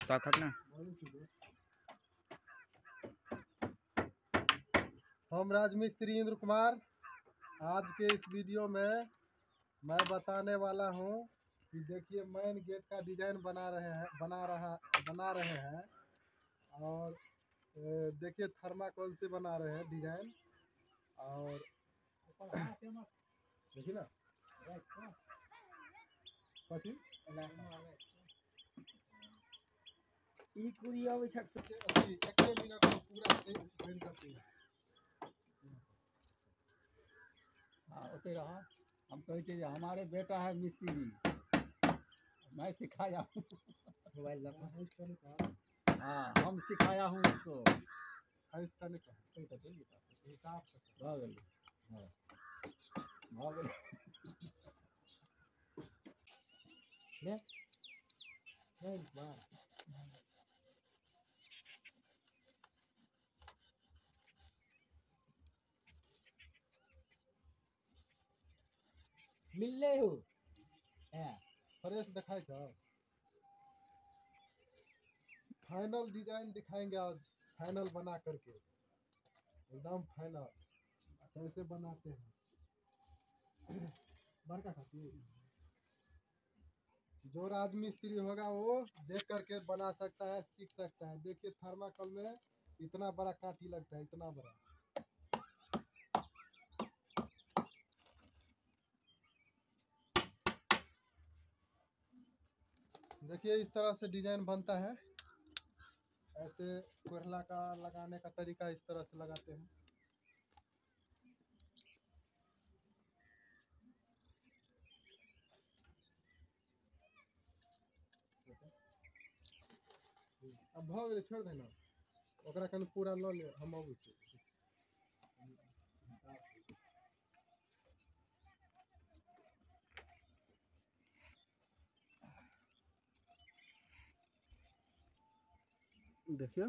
ताकत ना। हम राजमिस्त्री इंद्र कुमार आज के इस वीडियो में मैं बताने वाला हूँ कि देखिए मेन गेट का डिजाइन बना रहे हैं और देखिए थर्माकोल से बना रहे हैं डिजाइन। और देखिए ना कथी ई कुरी आवे छक से एक मिनट में पूरा एक्सप्लेन करते हैं। हां ओते रहा। हम कहते हैं हमारे बेटा है मिस्त्री, मैं सिखाया हूँ। मोबाइल लगा हाँ हम सिखाया हूँ इसको। इसका नहीं हिसाब से भाग गए। हाँ भाग गए ले नहीं बाहर मिलले हो फ्रेश दिखाए था। फाइनल डिजाइन दिखाएंगे आज, फाइनल बना करके एकदम फाइनल कैसे बनाते हैं। बड़का खाती जो राजमिस्त्री होगा वो देख करके बना सकता है, सीख सकता है। देखिए थर्माकोल में इतना बड़ा काठी लगता है, इतना बड़ा। देखिए इस तरह से डिजाइन बनता है। ऐसे कोयला का लगाने का तरीका इस तरह से लगाते हैं। अब भऽ गेलै, छोड़ देना ओकरा कनि पूरा लऽ ले, हम अबै छी। देखिए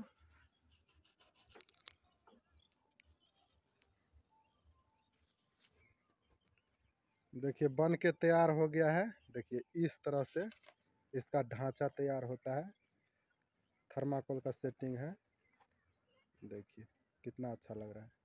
देखिए बन के तैयार हो गया है। देखिए इस तरह से इसका ढांचा तैयार होता है। थर्माकोल का सेटिंग है, देखिए कितना अच्छा लग रहा है।